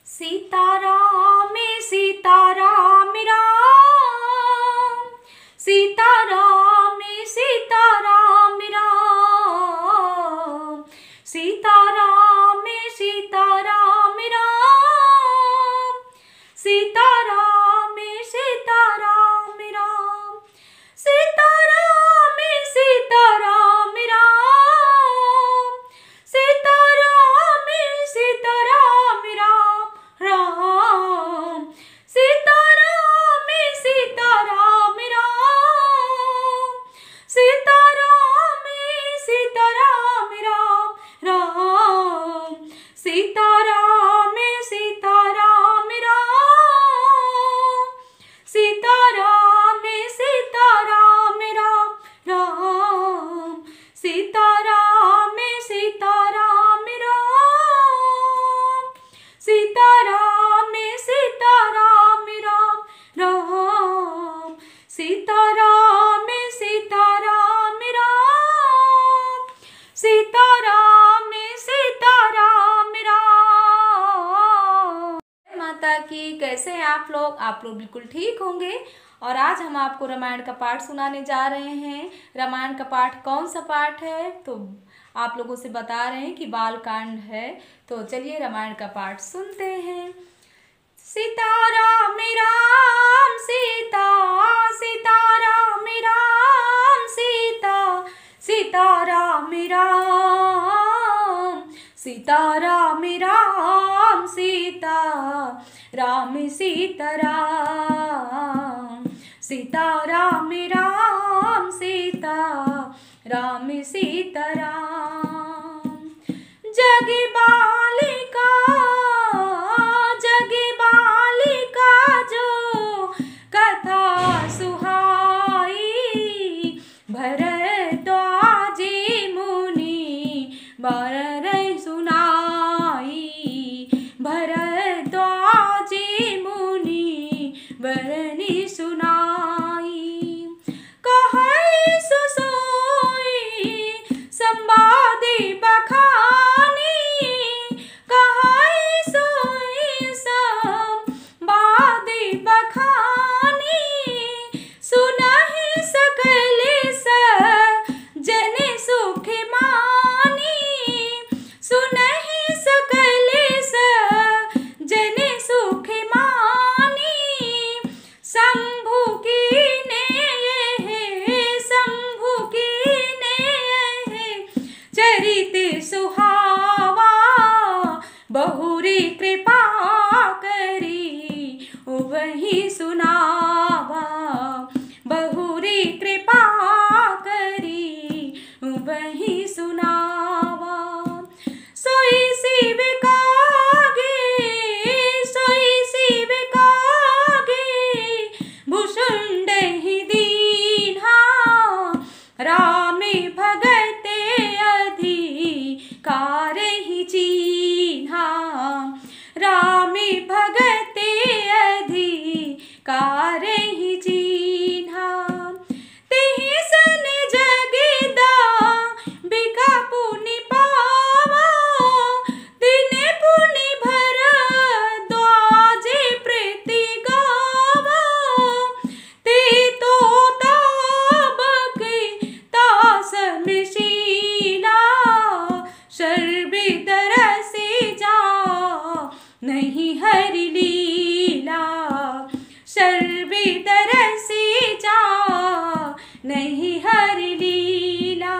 सीताराम सीताराम राम, सीताराम सीताराम राम, सीताराम सीताराम राम, सीताराम सीताराम राम, सीताराम सीताराम राम, सीताराम सीताराम राम राम, सीताराम सीताराम राम, सीताराम सीताराम राम राम, सीताराम सीताराम राम, सीताराम सीताराम राम राम, सीताराम सीताराम राम, सीताराम सीताराम राम राम, सीताराम सीताराम राम, सीताराम सीताराम राम। माता की, कैसे हैं आप लोग? आप लोग बिल्कुल ठीक होंगे। और आज हम आपको रामायण का पाठ सुनाने जा रहे हैं। रामायण का पाठ कौन सा पाठ है? तो आप लोगों से बता रहे हैं कि बालकांड है। तो चलिए रामायण का पाठ सुनते हैं। सीताराम राम सीता, सीताराम राम सीता, सीताराम राम, सीताराम राम सीता, राम सीताराम, सीताराम राम सीता, राम सीताराम। जग बालिका, जग बालिका जो कथा सुहाई, भरद्वाज मुनि बारह सुनाई, भरद्वाज मुनि बरनी सुनाई। कहै सुसोई संवादि बखानी, कहै सोई संवादि बखानी, सुनहि सकल सज्जन सुख मानी, सुनहि सकल सज्जन सुख मानी। शंभु कीने शंभु कीने चरित सुहावा, बहुरी कृपा करी वही सुनावा, बहुरी कृपा करी वही सुनावा। सोई शिव कागे, सोई शिव कागे, भुषुंड ही दीन्हा, राम भगत अधिकार ही चीन्हा, राम भगत अधिकार ही चीन्हा। तेहि सन जगदांबिका पुनि पावा, तिने पुनि भरद्वाज प्रीति गावा। ते तो ताबक तासमशीला, सर्वत्र रसि जा नहीं हरि लीला, सर्वत्र रसि जा नहीं हरि लीला।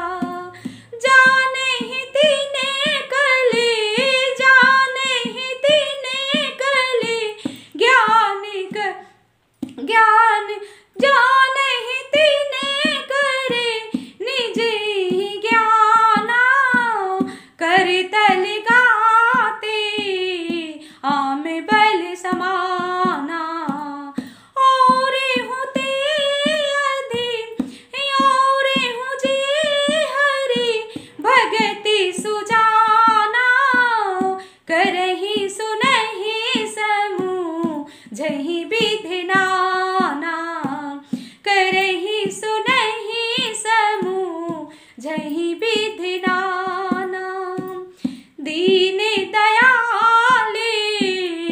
जाने तिने कले, जाने तिने कले, ज्ञान ज्ञान जाने तिने करे निज ही ज्ञाना, करतल गाते आम बल समाना। और होते अधि, और हूँ जी हरि भगति सुजाना, करहि सुनहि समूह जहि विधि नाना, करहि सुनहि समूह जहि विधि नाना। दीन दयाले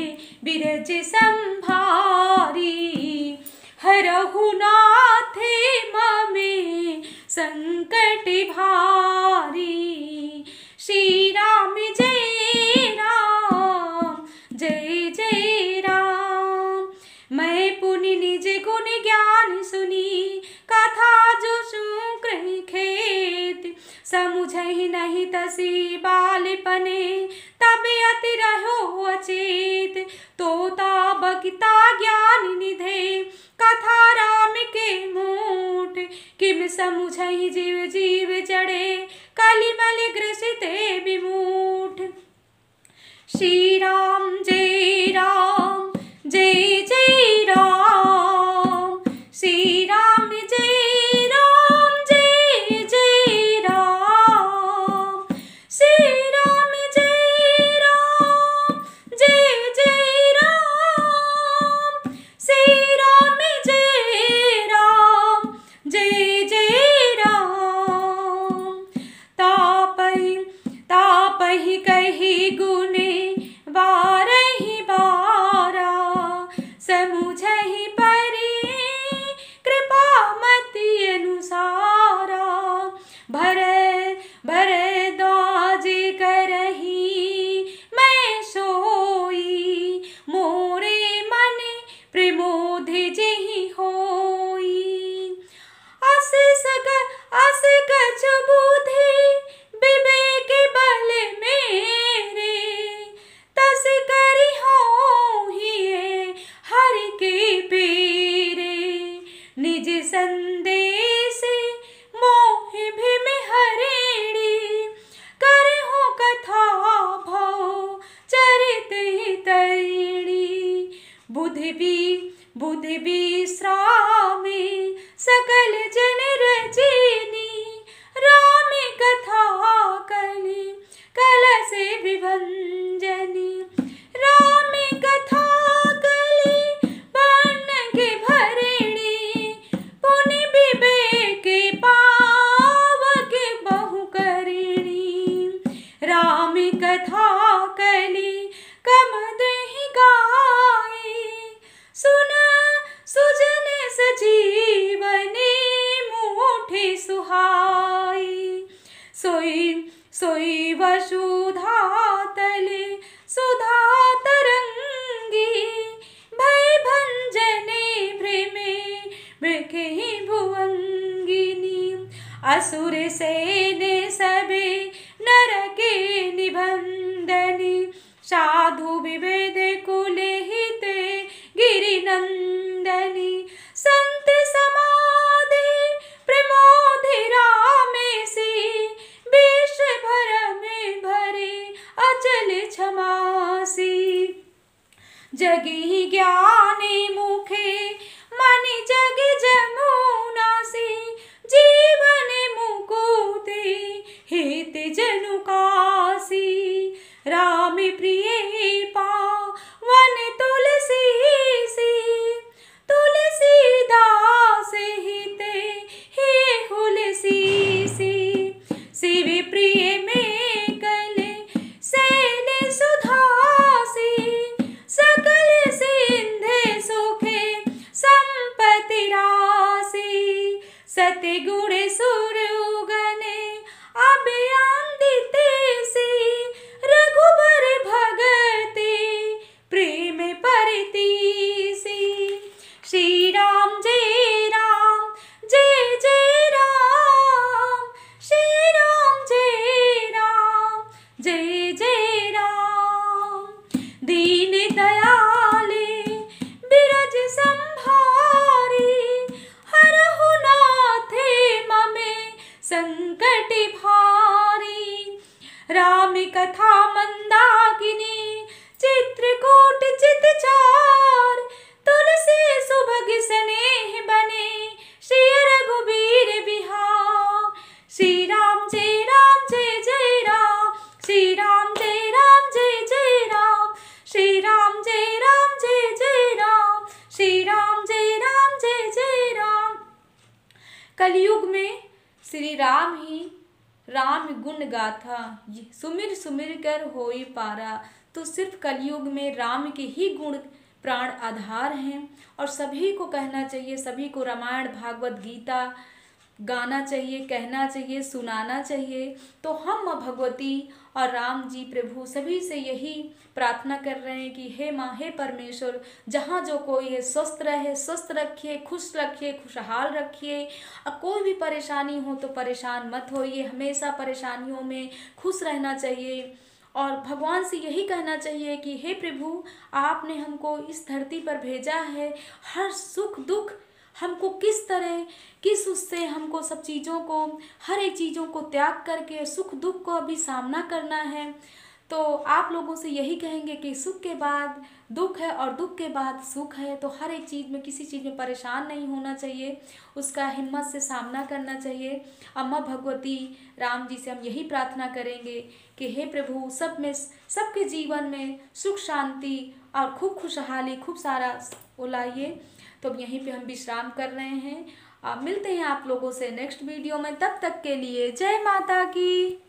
बीरज संभारी, हरहु नाथे ममे संकट भारी। श्री राम जय राम, जय जय राम। मैं पुनि निज गुण ज्ञान सुनी, कथा जो सुकृ खेत। समुझहि नहीं तसी बालपने, तब अति रहो अचेत। तोता बगिता ज्ञान निधे, कथा राम के मूठ। किम समुझहि जीव जीव जड़े, कलिमल ग्रसिते विमूढ़। श्री राम जय राम, जय जय राम। श्री राम जय राम, जय जय राम। श्री राम जय राम, जय जय राम। श्री राम जय राम, जय जय राम। तापहि कही गुने बारहि बारा, समुझहि परि कृपा मति अनुसारा। भरद्वाज करही मैं सोई, मोरे मन प्रमोद जेहि होई। अस गज बुद्धि विवेक बल मेरे, तस करि होहिए हरि के पेरे। निज संदेश मोह भीम हरिणी, करहु कथा भव चरित तरिणी। बुद्धि विश्रामे सकल जन रजनी, राम कथा कलश विभंजनी। राम कथा कलि पन्नग भरिणी, पुनि विवेक पावक बहु करिणी। राम कथा कलि कमदहि गाए, सुन सुजन सजीवनी मूठि सुहाई। सोई वसुधा तले सुधा तरंगी, भय भंजने भ्रमे मृखहि भुवंगिनी। असुर सेन सबे नरके निबंधनी, साधु विविध कुल हिते गिरिनंदनी। संत समाधि प्रमोदि रामेसी, विष भरम भरे अचल क्षमासी। जगी ज्ञानी मुखे मनि जग जमुनासी, जीवन मुकुति हित जनु कासी। राम प्रिय पावन तुलसी सी, तुलसीदास हिते हे हुलसी सी। शिव प्रिय में कले सैल सुधासी, सकल सिंधे सुखे संपत्ति राशि। सतगुण सुर उगने अभियंदिते सी, रघुबर भगति प्रेम परितीसी। श्री राम जय राम, जय जय राम। श्री राम जय राम, जय जय राम। दीन दयाले बिरज संभारी, हरहु नाथे ममे संकट भारी। राम कथा मंदाकिनी, चित्रकूट चितचार। तुलसी सुभग स्नेह बने, श्री रघुबीर बिहार। श्री राम जय राम, जय जय राम। श्री राम जय राम, जय जय राम। श्री राम जय राम, जय जय राम। श्री राम जय राम, जय जय राम। कलयुग में श्री राम ही राम गुण गाथा, सुमिर सुमिर कर होई पारा। तो सिर्फ कलयुग में राम के ही गुण प्राण आधार हैं और सभी को कहना चाहिए, सभी को रामायण भागवत गीता गाना चाहिए, कहना चाहिए, सुनाना चाहिए। तो हम माँ भगवती और राम जी प्रभु सभी से यही प्रार्थना कर रहे हैं कि हे माँ, हे परमेश्वर, जहाँ जो कोई है स्वस्थ रहे, स्वस्थ रखिए, खुश रखिए, खुशहाल रखिए। और कोई भी परेशानी हो तो परेशान मत होइए, हमेशा परेशानियों में खुश रहना चाहिए और भगवान से यही कहना चाहिए कि हे प्रभु, आपने हमको इस धरती पर भेजा है, हर सुख दुख हमको किस तरह, किस उससे हमको सब चीज़ों को, हर एक चीज़ों को त्याग करके सुख दुख को अभी सामना करना है। तो आप लोगों से यही कहेंगे कि सुख के बाद दुख है और दुख के बाद सुख है। तो हर एक चीज़ में, किसी चीज़ में परेशान नहीं होना चाहिए, उसका हिम्मत से सामना करना चाहिए। अम्मा भगवती राम जी से हम यही प्रार्थना करेंगे कि हे प्रभु, सब में, सबके जीवन में सुख शांति और खूब खुशहाली, खूब सारा वो लाइए। तो अब यहीं पे हम विश्राम कर रहे हैं। मिलते हैं आप लोगों से नेक्स्ट वीडियो में, तब तक के लिए जय माता की।